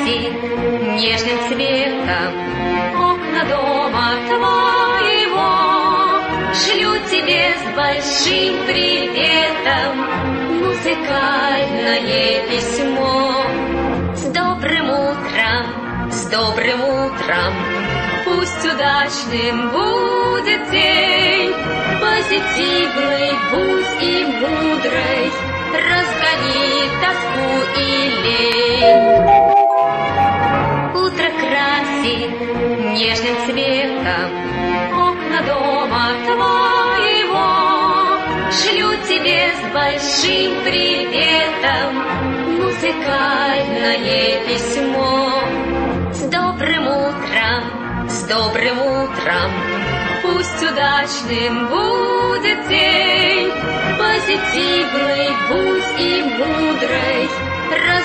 украсит нежным цветом окна дома твоего. Шлю тебе с большим приветом музыкальное письмо. С добрым утром, пусть удачным будет день, позитивный будь и мудрый, разгони тоску и лень. Утро красит нежным цветом окна дома твоего. Шлю тебе с большим приветом музыкальное письмо. С добрым утром, пусть удачным будет день, позитивный будь и мудрый,